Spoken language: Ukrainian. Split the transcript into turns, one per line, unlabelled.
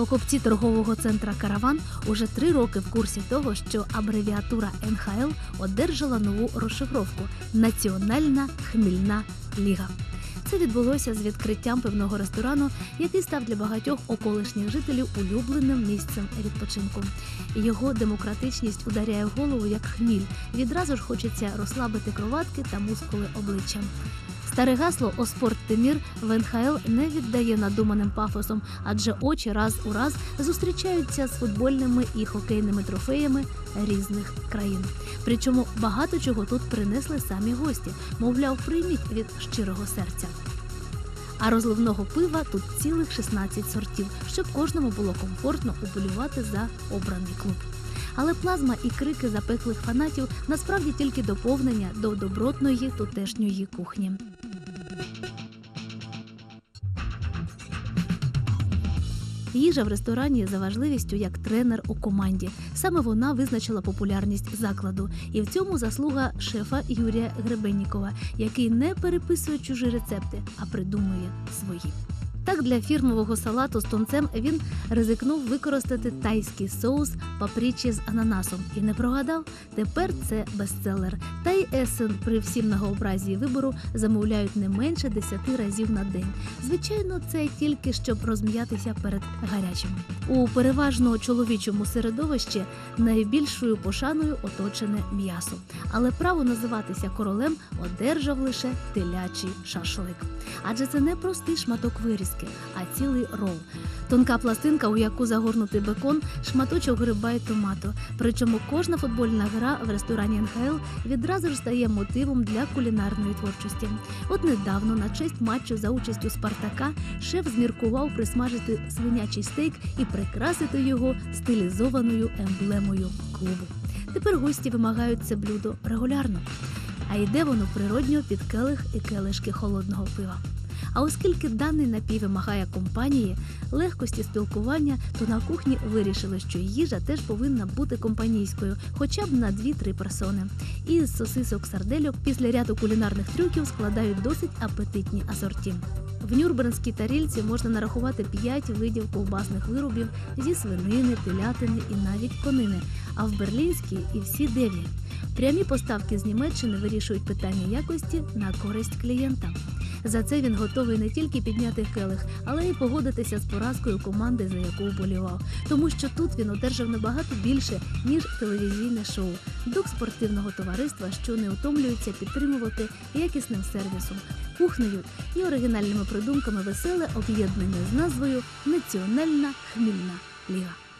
Покупці торгового центра «Караван» уже 3 роки в курсі того, що абревіатура НХЛ одержала нову розшифровку – Національна хмільна ліга. Це відбулося з відкриттям пивного ресторану, який став для багатьох околишніх жителів улюбленим місцем відпочинку. Його демократичність ударяє в голову як хміль. Відразу ж хочеться розслабити кроватки та мускули обличчя. Старе гасло «О спорт ти мір» в НХЛ не віддає надуманим пафосом, адже очі раз у раз зустрічаються з футбольними і хокейними трофеями різних країн. Причому багато чого тут принесли самі гості, мовляв, прийміть від щирого серця. А розливного пива тут цілих 16 сортів, щоб кожному було комфортно уболівати за обраний клуб. Але плазма і крики запеклих фанатів насправді тільки доповнення до добротної тутешньої кухні. Їжа в ресторані за важливістю як тренер у команді. Саме вона визначила популярність закладу. І в цьому заслуга шефа Юрія Гребеннікова, який не переписує чужі рецепти, а придумує свої. Так, для фірмового салату з тунцем він ризикнув використати тайський соус папричі з ананасом. І не прогадав, тепер це бестселер. Та й Ессен при всім многообразі вибору замовляють не менше 10 разів на день. Звичайно, це тільки щоб розм'ятися перед гарячим. У переважно чоловічому середовищі найбільшою пошаною оточене м'ясо. Але право називатися королем одержав лише телячий шашлик. Адже це не простий шматок вирізки, а цілий рол. Тонка пластинка, у яку загорнутий бекон, шматочок гриба і томату. Причому кожна футбольна гра в ресторані НХЛ відразу ж стає мотивом для кулінарної творчості. От недавно на честь матчу за участю «Спартака» шеф зміркував присмажити свинячий стейк і прикрасити його стилізованою емблемою клубу. Тепер гості вимагають це блюдо регулярно. А йде воно природньо під келих і келишки холодного пива. А оскільки даний напій вимагає компанії, легкості спілкування, то на кухні вирішили, що їжа теж повинна бути компанійською, хоча б на 2-3 персони. І з сосисок-сардельок після ряду кулінарних трюків складають досить апетитні асорті. В нюрнберзькій тарілці можна нарахувати 5 видів ковбасних виробів зі свинини, телятини і навіть конини, а в берлінській і всі 9. Прямі поставки з Німеччини вирішують питання якості на користь клієнта. За це він готовий не тільки підняти келих, але й погодитися з поразкою команди, за яку вболівав. Тому що тут він одержав набагато більше, ніж телевізійне шоу. Дух спортивного товариства, що не утомлюється підтримувати якісним сервісом, кухнею і оригінальними придумками веселе об'єднання з назвою «Національна хмільна ліга».